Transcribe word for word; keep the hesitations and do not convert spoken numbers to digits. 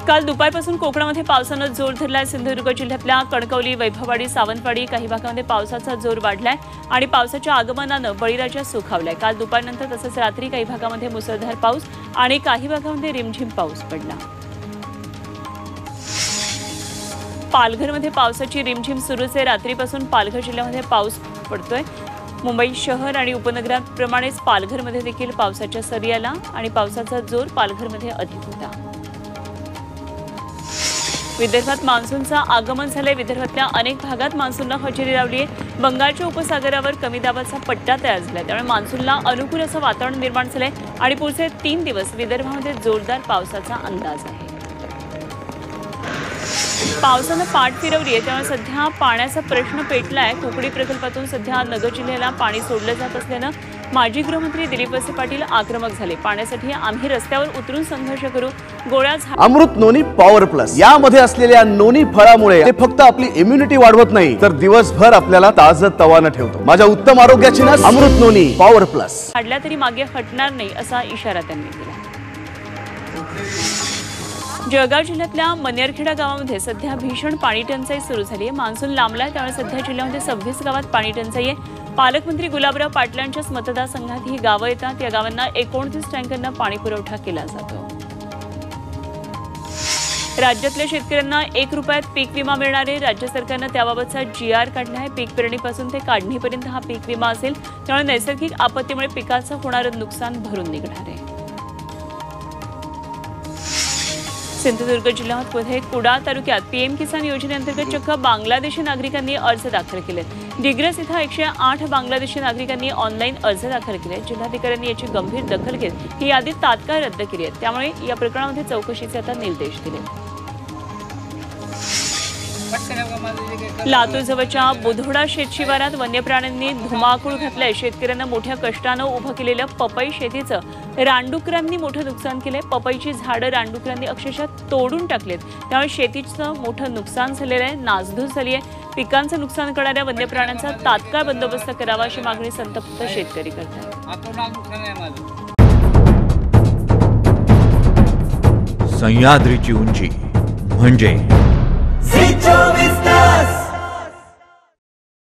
काल दुपारपासून कोकणामध्ये पावसानं जोर धरलाय। सिंधुदुर्ग जिल्ह्यातल्या कणकवली, वैभववाडी, सावंतवाडी काही भागांमध्ये पावसाचा जोर वाढलाय आणि पावसाच्या आगमनानं बळीराजा सुखावलाय। काल दुपारनंतर तसंच रात्री काही भागांमध्ये मुसळधार पाऊस आणि काही भागांमध्ये रिमझिम पाऊस पडला। पालघरमध्ये पावसाची रिमझिम सुरूच आहे। रात्रीपासून पालघर जिल्ह्यामध्ये पाऊस पडतोय। मुंबई शहर आणि उपनगरांप्रमाणेच पालघरमध्ये देखील पावसाच्या सरी आला आणि पावसाचा जोर पालघरमध्ये अधिक होता। विदर्भात मान्सूनचं आगमन झालंय। विदर्भातल्या अनेक भागात मान्सूननं हजेरी लावली आहे। बंगालच्या उपसागरावर कमी दाबाचा पट्टा तयार झालाय, त्यामुळे मान्सूनला अनुकूल असं वातावरण निर्माण झालंय आणि पुढचे तीन दिवस विदर्भामध्ये जोरदार पावसाचा अंदाज आहे। पावसानं पाठ फिरवली आहे, त्यामुळे सध्या पाण्याचा प्रश्न पेटलाय। कुकडी प्रकल्पातून सध्या नगर जिल्ह्याला पाणी सोडलं जात असल्यानं माजी गृहमंत्री दिलीप वळसे पाटील आक्रमक झाले। पाण्यासाठी आम्ही रस्त्यावर उतरून संघर्ष करू। गोळ्या अमृत नोनी पॉवर प्लस यामध्ये असलेल्या नोनी फळामुळे ते फक्त आपली इम्युनिटी वाढवत नाही, तर दिवसभर आपल्याला ताजतवानं ठेवतो। माझ्या उत्तम आरोग्याची ना अमृत नोनी पॉवर प्लस काढल्या तरी मागे हटणार नाही असा इशारा त्यांनी दिला। जळगाव जिल्ह्यातल्या मनेरखेडा गावामध्ये सध्या भीषण पाणी टंचाई सुरू झाली आहे। मान्सून लांबलाय, त्यामुळे सध्या जिल्ह्यामध्ये सव्वीस गावात पाणी टंचाई आहे। पालकमंत्री गुलाबराव पाटलांच्याच मतदारसंघात ही गावं येतात। या गावांना एकोणतीस टँकरनं पाणी पुरवठा केला जातो। राज्यातल्या शेतकऱ्यांना एक रुपयात पीक विमा मिळणार आहे। राज्य सरकारनं त्याबाबतचा जी आर काढला आहे। पीक पेरणीपासून ते काढणीपर्यंत हा पीक विमा असेल, त्यामुळे नैसर्गिक आपत्तीमुळे पिकाचं होणारं नुकसान भरून निघणार आहे। सिंधुदुर्ग जिल्ह्यामध्ये कुडाळ तालुक्यात पीएम किसान योजनेअंतर्गत चक्क बांगलादेशी नागरिकांनी अर्ज दाखल केले। डिग्रस इथं एकशे आठ बांगलादेशी नागरिकांनी ऑनलाईन अर्ज दाखल केले। जिल्हाधिकाऱ्यांनी याची गंभीर दखल घेत ही यादी तात्काळ रद्द केली आहे, त्यामुळे या प्रकरणामध्ये चौकशीचे आता निर्देश दिले। लातूर जवळच्या बुधोडा शेतशिवारात वन्य प्राण्यांनी धुमाकूळ घातलाय। शेतकऱ्यांना मोठ्या कष्टानं उभं केलेलं पपई शेतीचं रानडुकरांनी मोठं नुकसान केलंय। पपईची झाडं रानडुकरांनी अक्षरशः तोडून टाकलेत, त्यामुळे शेतीचं मोठं नुकसान झालेलं आहे, नासधूस झाली आहे। पिकांचं नुकसान करणाऱ्या वन्य प्राण्यांचा तात्काळ बंदोबस्त करावा अशी मागणी संतप्त शेतकरी करतात। सह्याद्रीची उंची म्हणजे